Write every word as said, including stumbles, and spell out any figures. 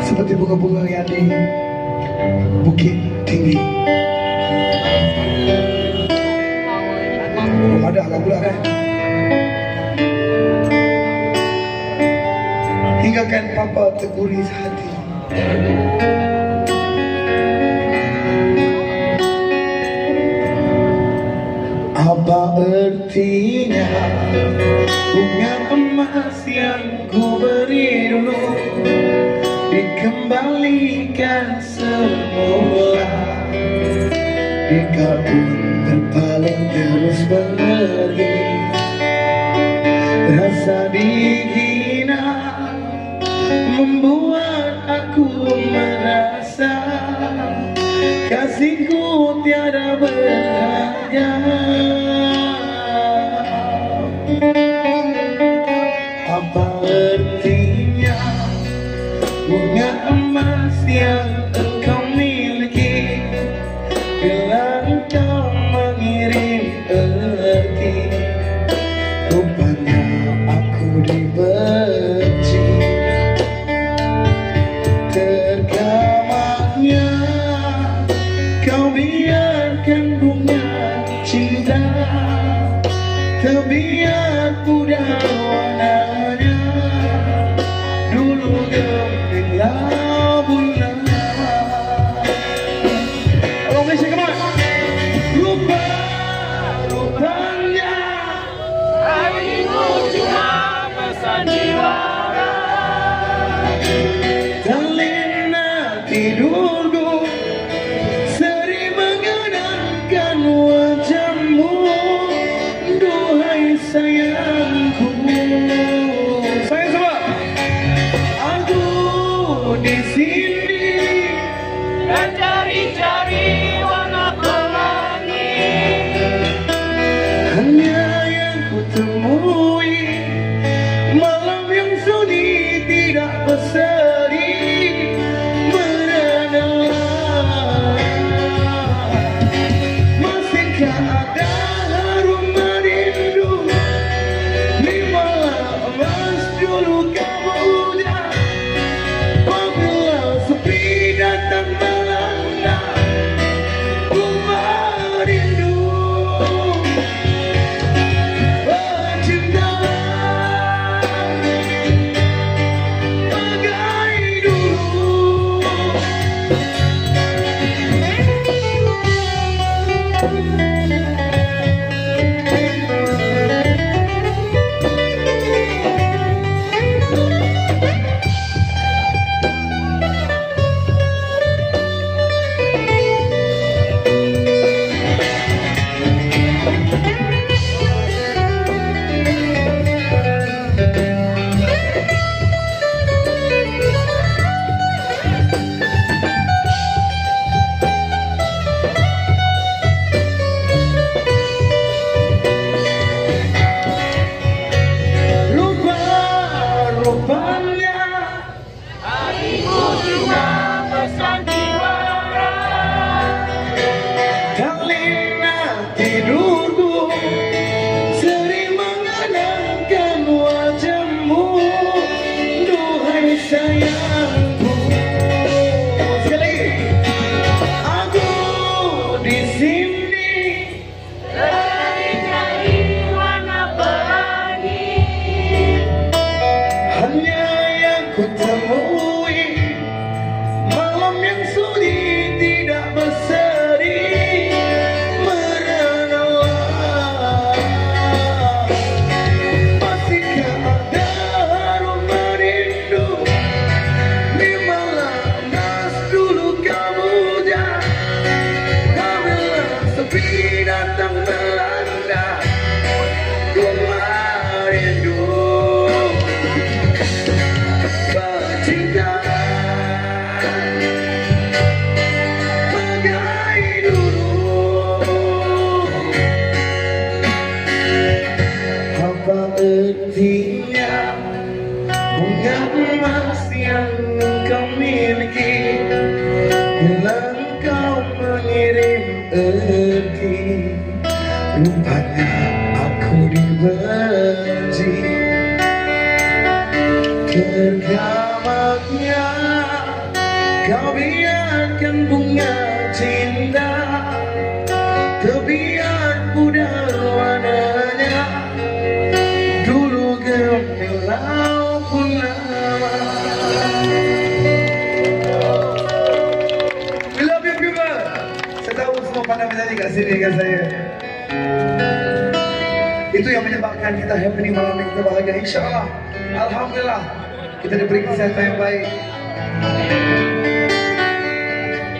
seperti bunga-bunga yang di bukit tinggi. Belum ada lagu lah kan? Hinggakan papa terguris hati. Apa artinya bunga emas yang ku beri dulu dikembalikan semula, jika pun berpaling terus pergi, rasa dihina membuat aku merasa kasihku tiada berharga. Apa artinya bunga emas yang engkau miliki bila engkau mengirim erti? Rupanya aku dibenci. Tergamanya kau biarkan bunga cinta terbiar pudar warnanya. Dulu gemilang bulan. Oh, Malaysia, come on. Rupa rupanya harimu cuma bersandiwara, terlena tidurku sering mengenangkan wajahmu. Duhai sayangku, sayang semua, aku di sini mencari-cari warna pelangi. Hanya yang ku temui malam yang sunyi tidak berseri meredalah. Masihkah ada harum merindu di malam emas dulu kau muda, apabila sepi datang melanda ku merindu. Tidurku sering mengenangkan wajahmu. Duhai sayangku, sekali lagi, aku di sini cari-cari warna pelangi. Hanya yang ku temui malam yang sunyi tidak berseri. Datang melanda ku merindu percintaan bagai dulu. Apa artinya bunga emas yang engkau miliki bila engkau mengirim erti? Rupanya aku dibenci. Tergamanya Kau biarkan bunga cinta tebian pudar warnanya, dulu gemilau purnama. We love you people. Saya tahu semua pandai menyanyi kat sini dengan saya. Itu yang menyebabkan kita happening malam ini, kita bahagia. InsyaAllah, Alhamdulillah, kita diberi kesehatan yang baik.